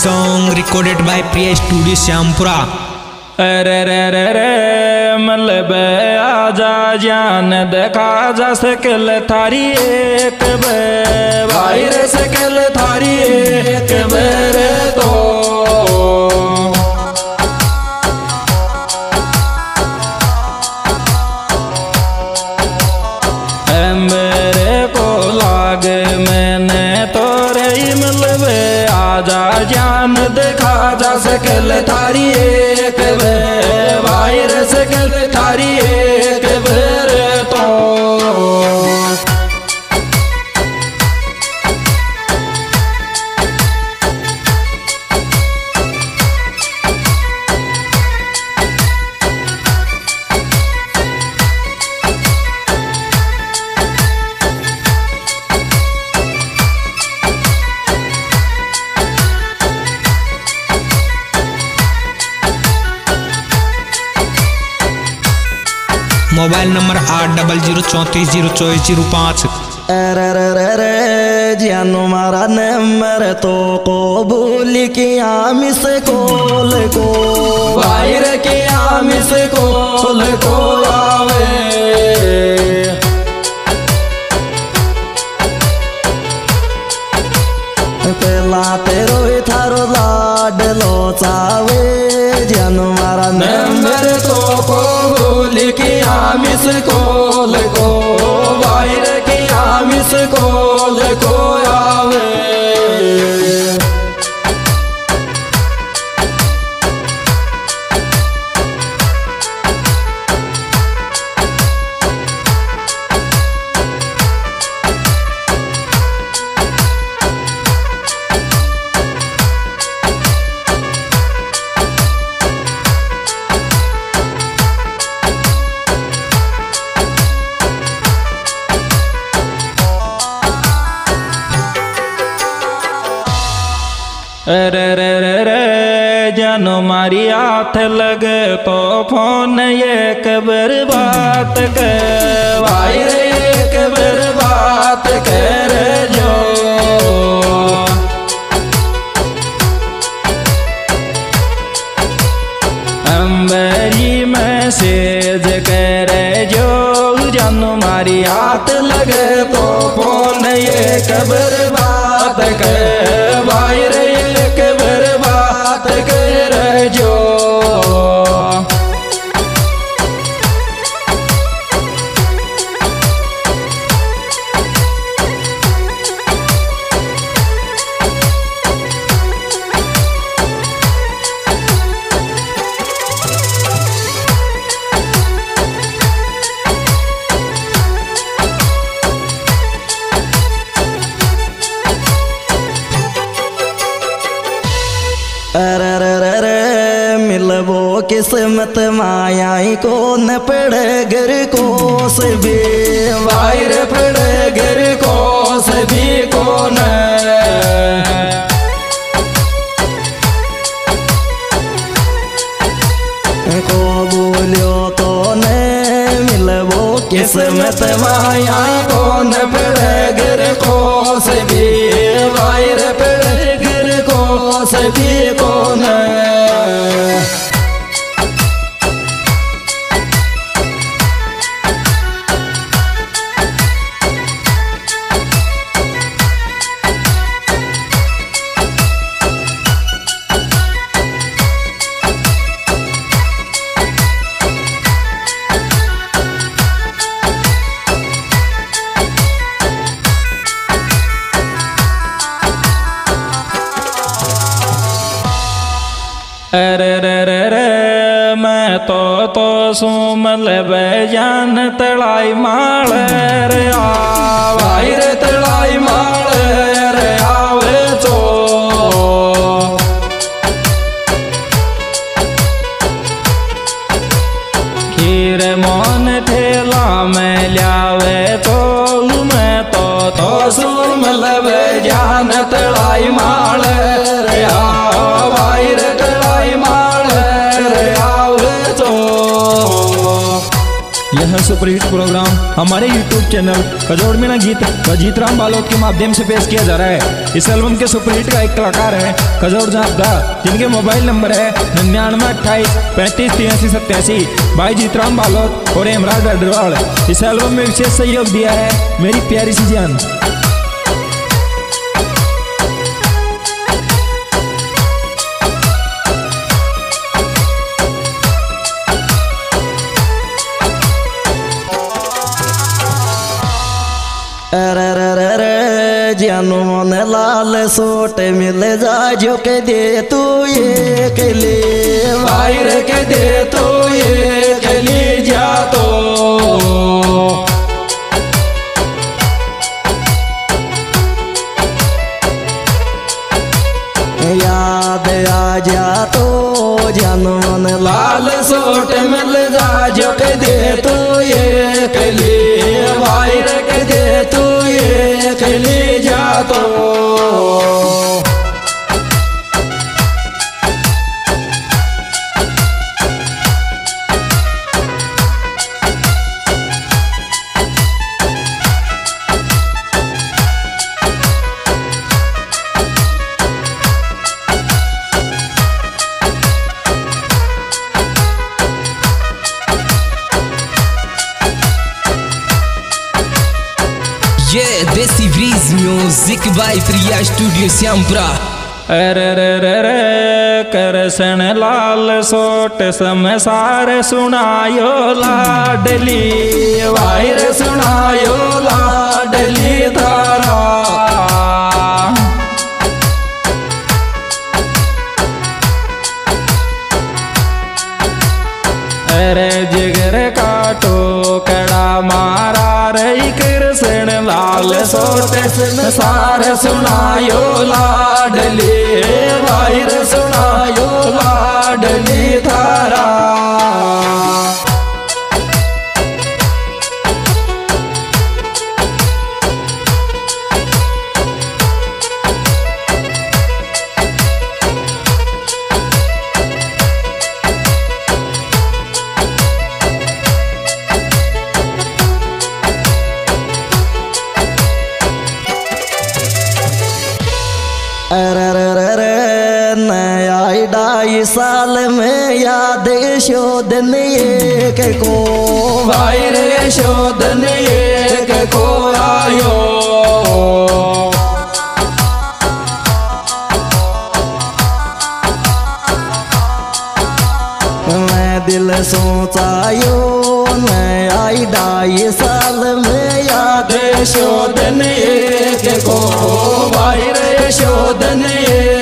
song recorded by Priya Studio Syampura। अरे रे रे रे मतलब आजा जान देखा जा सकल थारी एक भाई रे सकल थारी एक बेरे तो मेरे को लागे मैंने तो रे मतलब आजा जान देखा जा सकल थारी एक भाई रे सकल थारी एक बेरे तो मोबाइल नंबर 8003044005। अरे जानू मारा नंबर तो को भूल किया मिस कॉल को भाई रे किया मिस कॉल को आवे पहला तेरो थारो लाड लो चावे जानू मारा नंबर तो को भूल किया मिस कॉल को भाई रे किया मिस कॉल को आवे रे रे रे रे जानो मारी हाथ लगे तो फोन एक बार बात कर भाई रे एक बार बात कर जो अंबरी मैसेज करे जो जानो मारी हाथ लगे तो फोन एक बार बात कर भाई रे एक बार बात कर जो अरे मिलबो किस्मत मायाई को न पड़े घर को सभी भाई रे पड़े घर को सभी को न को बोलियो तो न मिलबो किस्मत माया को न पड़े घर को सभी भाई रे पड़े घर को सभी को न अरे रे रे रे मैं तो सुमल जान तड़ाई माल रे भाई रे तड़ाई माल रे आवे चो खीर मोन ठेला में लियावे तो मैं तो सुमल जान तड़ाई माल रे भाई रे यह सुपरहिट प्रोग्राम हमारे YouTube चैनल कजोड़ मीणा गीत व जीतराम बालोद के माध्यम से पेश किया जा रहा है। इस एल्बम के सुपरहिट का एक कलाकार है कजोड़ जापदा, जिनके मोबाइल नंबर है 9928353387 भाई जीतराम बालोद और हेमराज अग्रवाल। इस एल्बम में विशेष सहयोग दिया है मेरी प्यारी सी जान। जानू मन लाल सोट मिल जा जो के दे तू ये कली वायर के दे तो ये कली जा तो याद आ जा तो जानू मन लाल सोट मिल जा जो के दे तो ये कली वायर के दे तो ये कली जा तो ये desi breeze music by Priya studio Shyampura. अरे रे रे रे करसन लाल सोट समसार सुनायो लाडली वायर सुनायो लाडली धारा। अरे जिगर का टोकड़ा मारा रही कृष्ण लाल सोट सार सुनायो लाडली वायर सुनायो लाडली धारा। नया 2.5 साल में याद शोधन एक को वायर शोधन एक को आयो। मैं दिल सोचायो नया 2.5 साल में याद शोधन एक को वायर शोधन एक